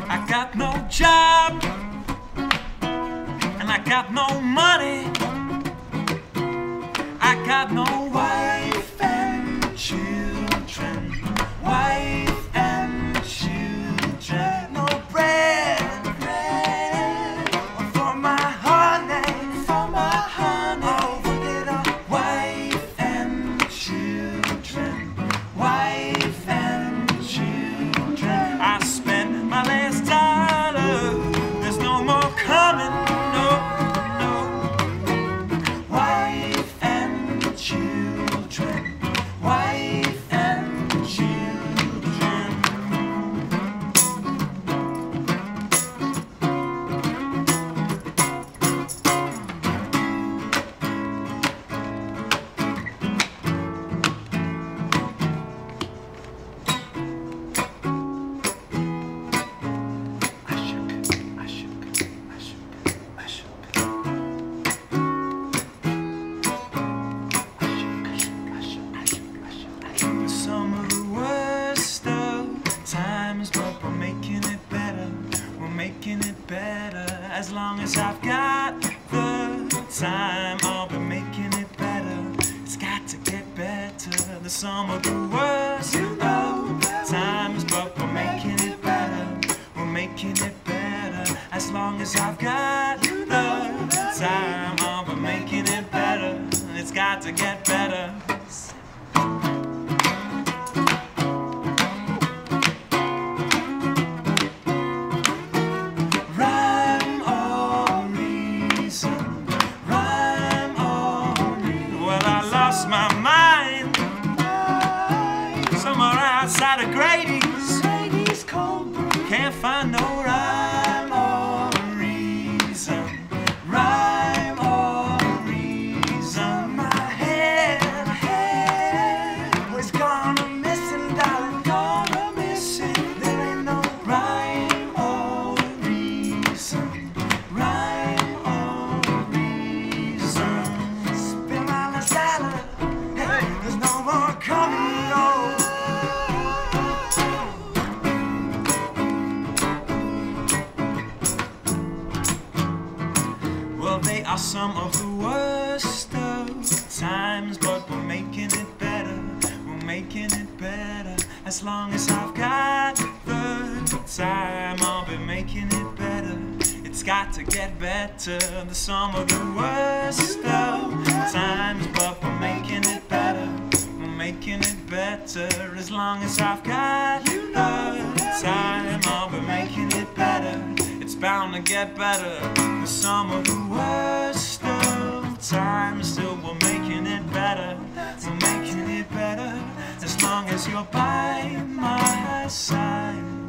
I got no job and I got no money. I got no wife and children. Wife and children. No bread for my honey. For my honey. Oh, little wife and children. Wife and children. I spent my last dollar. There's no more coming. No, no. Wife and children. Wife and children. Some of the worst of times, but we're making it better. We're making it better. As long as I've got the time, I'll be making it better. It's got to get better. There's some of the worst of times, but we're making it better. We're making it better. As long as I've got the time, I'll be making it better. It's got to get better. My mind somewhere outside of Grady's cold brew. Can't find no rhyme or reason. Rhyme or reason. My head was gonna missing, darling, gonna missing. There ain't no rhyme or reason. Rhyme or reason. Spin on the salad. There's no more coming, no. Well, they are some of the worst of times, but we're making it better. We're making it better. As long as I've got the time, I'll be making it better. It's got to get better. There's some of the worst of times, but we're making it better. We're making it better. As long as I've got the time, I'll be making it better. It's bound to get better. There's some of the worst of times, still we're making it better. We're making it better. As long as you're by my side.